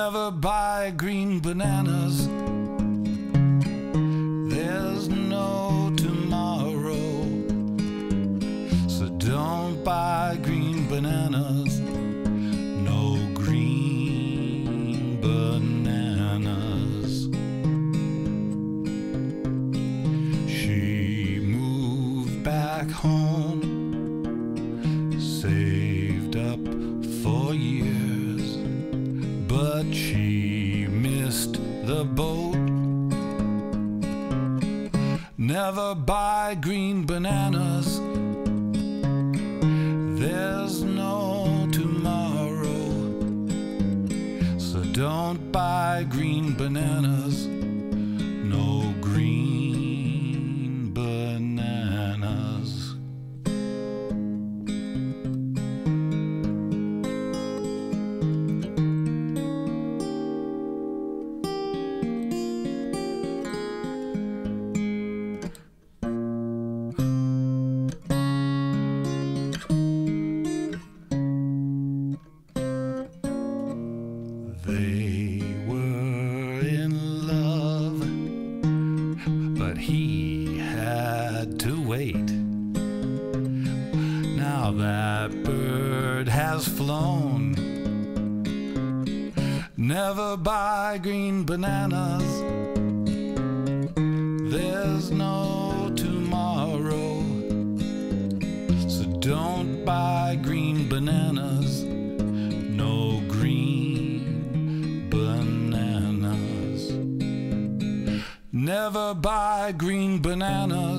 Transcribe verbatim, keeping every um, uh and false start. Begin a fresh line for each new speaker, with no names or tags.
Never buy green bananas. There's no tomorrow. So don't buy green bananas. No green bananas. She moved back home, saved up for years, but she missed the boat. Never buy green bananas. There's no tomorrow. So don't buy green bananas. No green bananas. They were in love, but he had to wait. Now that bird has flown. Never buy green bananas. There's no tomorrow. So don't buy green bananas. No green bananas. Never buy green bananas.